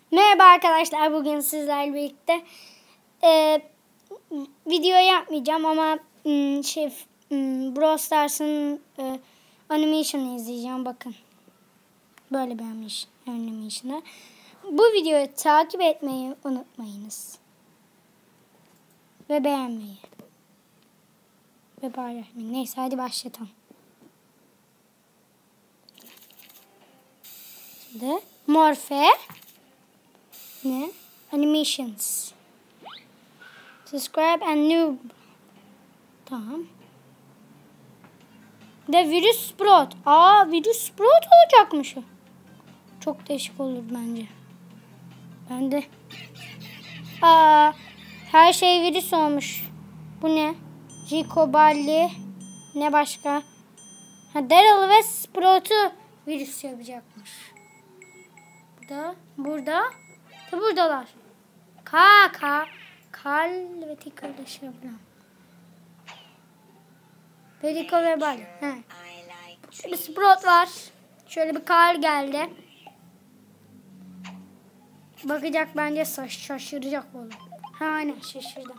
Merhaba arkadaşlar, bugün sizlerle birlikte video yapmayacağım ama Brawl Stars'ın animation'ı izleyeceğim. Bakın böyle bir animation'ı. Bu videoyu takip etmeyi unutmayınız ve beğenmeyi ve paylaşmayı. Neyse, hadi başlayalım. Şimdi Morphe ne? Animations. Subscribe and noob. Tamam. De virüs sprout. Virüs sprout olacakmış o. Çok değişik olur bence. Ben de. Her şey virüs olmuş. Bu ne? Rico, Balli. Ne başka? Daryl ve Sprout'u virüs yapacakmış. Buradalar. Karl ve kardeşlerim. Rico ve Balli. Bir Sprout var. Şöyle bir Karl geldi. Bakacak, bence şaşıracak oğlum. Aynen, şaşırdı.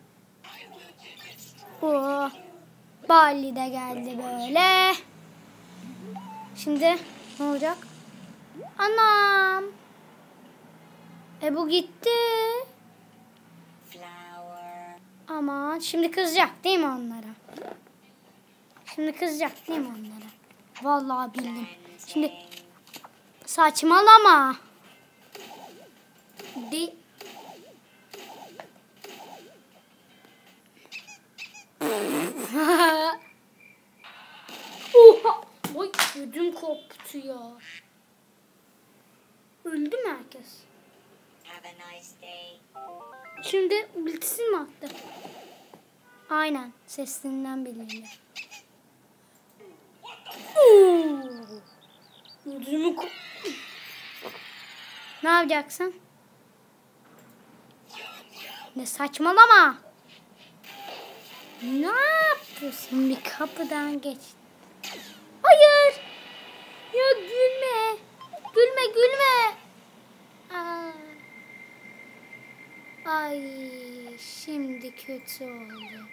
Balli de geldi böyle. Şimdi ne olacak? Anam. Bu gitti. Aman, şimdi kızacak değil mi onlara? Vallahi bildim. Şimdi saçmalama. Oha! Oy, ödüm koptu ya. Öldü mü herkes? Şimdi ultisini mi attı? Aynen, sesinden belirli. Ödümü Ne yapacaksın? Ne saçmalama. Ne yapıyorsun? Bir kapıdan geç. Hayır. Ya gülme. Gülme. Ay, şimdi kötü oldu.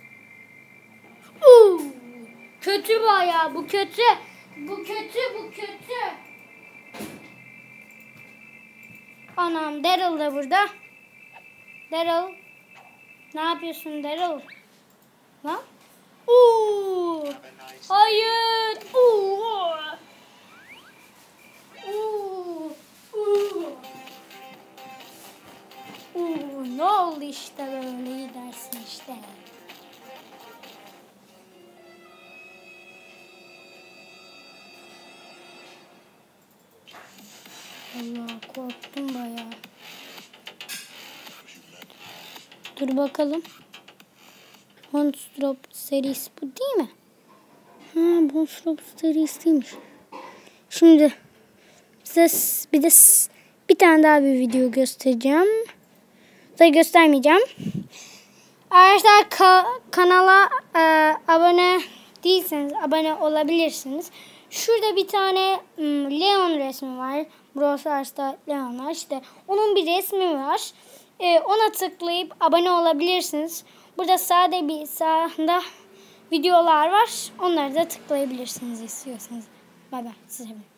Kötü bayağı. Bu kötü. Anam, Daryl da burada. Daryl. Ne yapıyorsun Daryl? Lan? Hayır. Ne oldu işte, böyle gidersin işte. Allah, korktum bayağı. Dur bakalım. Monstrop serisi bu değil mi? Monstrop serisi değilmiş. Şimdi size bir tane daha bir video göstereceğim. Da göstermeyeceğim. Arkadaşlar, kanala abone değilseniz abone olabilirsiniz. Şurada bir tane Leon resmi var. Brawl Stars'ta Leon var. İşte onun bir resmi var. Ona tıklayıp abone olabilirsiniz. Burada sağda videolar var. Onları da tıklayabilirsiniz istiyorsanız. Bay bay. Size